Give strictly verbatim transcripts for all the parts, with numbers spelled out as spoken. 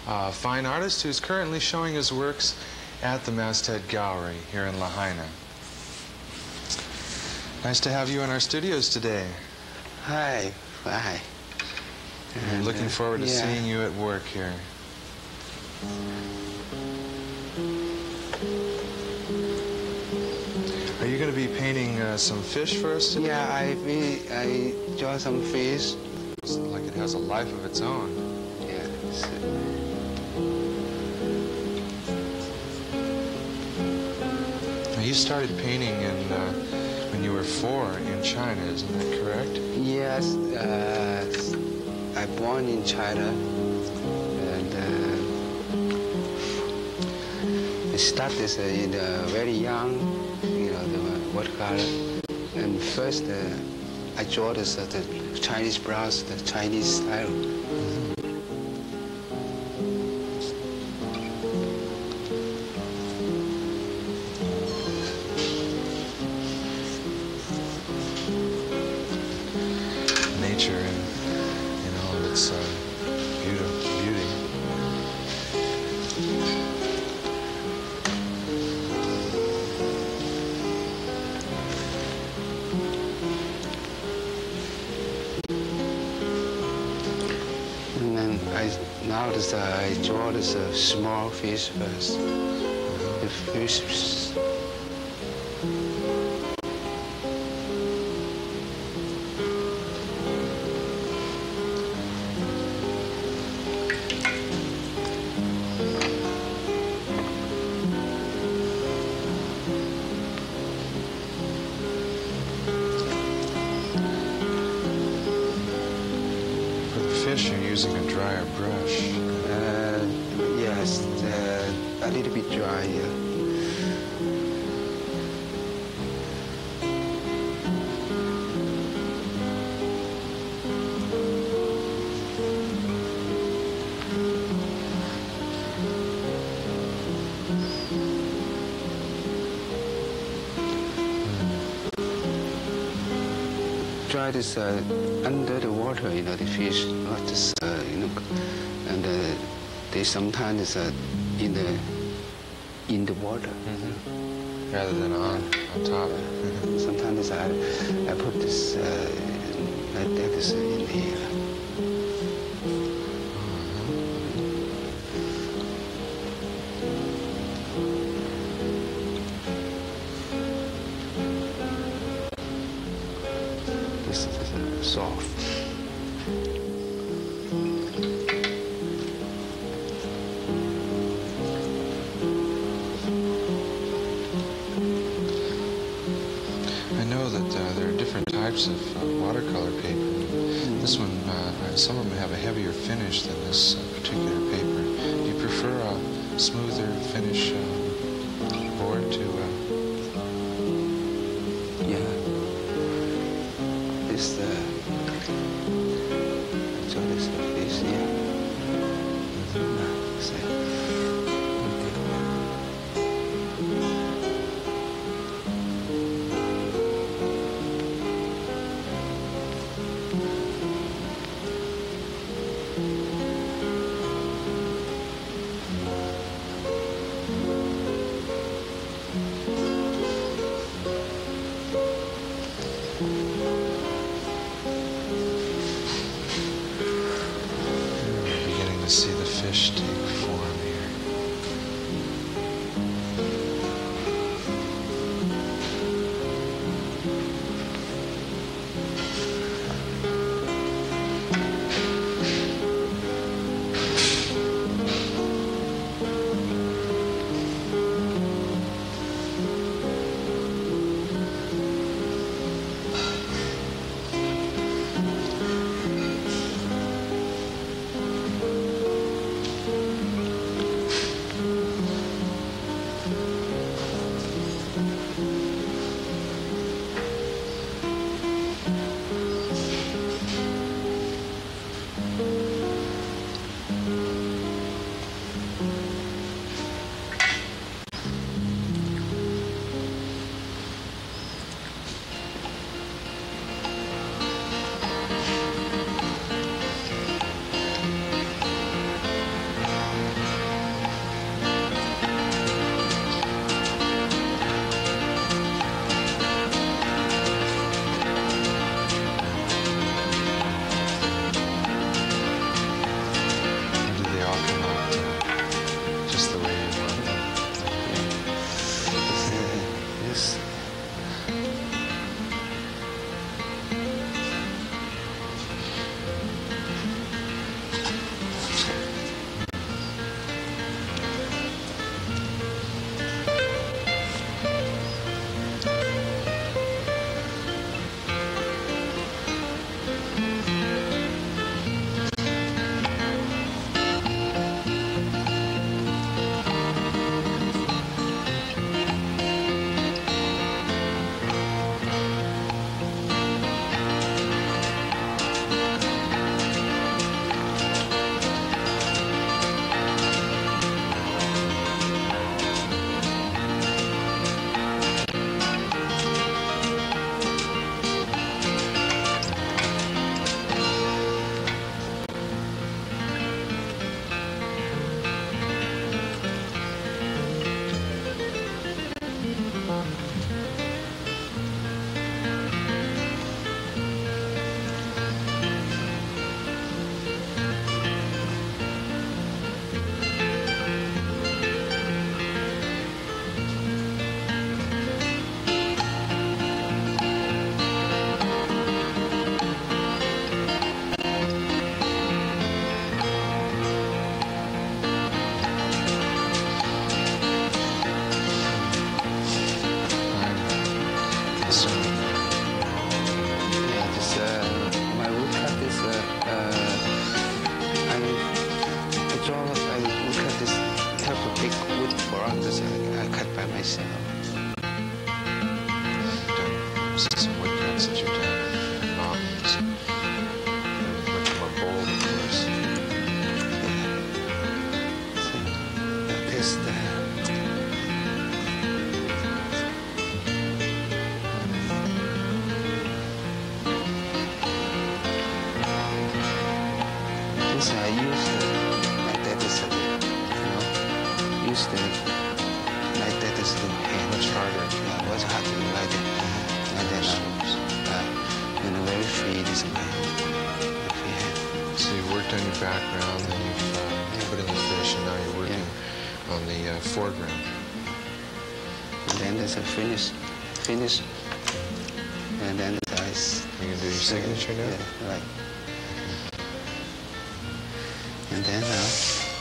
a fine artist who's currently showing his works at the Masthead Gallery here in Lahaina. Nice to have you in our studios today. Hi. Hi. I'm looking uh, forward to yeah. seeing you at work here. Are you going to be painting uh, some fish for us today? Yeah, I I draw some fish. It's like it has a life of its own. Yeah. Now, you started painting in, uh, when you were four in China, isn't that correct? Yes. Uh, I born in China, and uh, I started uh, in uh, very young, you know, the watercolor. And first, uh, I draw this, uh, the Chinese brush, the Chinese style. Nature and, you know, its uh, beauty. beauty. And then I now this, uh, I draw this uh, small fish first. The fish. For the fish, you're using a drier brush. Uh, yes, uh, a little bit dry. Yeah. Try this uh, under the water, you know, the fish, not just, uh, you know, and uh, they sometimes uh, in the in the water. Mm-hmm. Rather than on, on top. Mm-hmm. Sometimes I I put this uh, like this in here. This is uh, soft. I know that uh, there are different types of uh, watercolor paper. This one, uh, some of them have a heavier finish than this uh, particular paper. Do you prefer a smoother finish uh, board to... Uh... Yeah. This uh, so this is here. Mm-hmm. So, We're beginning to see the fish take form here. myself. You've done some woodcuts that you've done in mountains. They're much more bold, of course. So, this the this I use the, like that is a, you know, use the like that is the hand. Much harder. Yeah, much harder like that. And then uh, uh, in a very free this way. Free hand. So you've worked on your background, then you've uh, put in the fish, and now you're working Yeah. on the uh, foreground. And then there's a finish, finish, and then the eyes. You gonna do your signature now? Yeah, right. And then uh,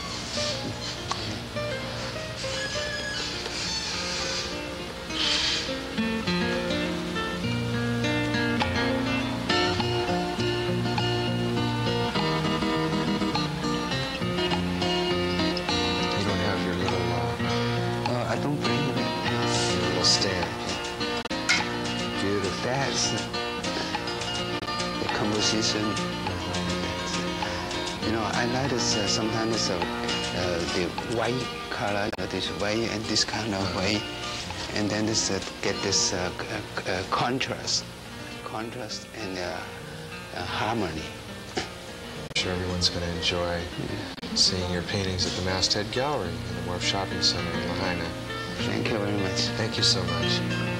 You don't have your little, uh, uh, I don't bring it. your little stand. Beautiful. That's the composition. You know, I like this uh, sometimes uh, uh, the white color, you know, this way and this kind of way, and then this uh, get this uh, uh, uh, contrast, contrast and uh, uh, harmony. I'm sure everyone's going to enjoy seeing your paintings at the Masthead Gallery in the Wharf Shopping Center in Lahaina. Thank you very much. Thank you so much.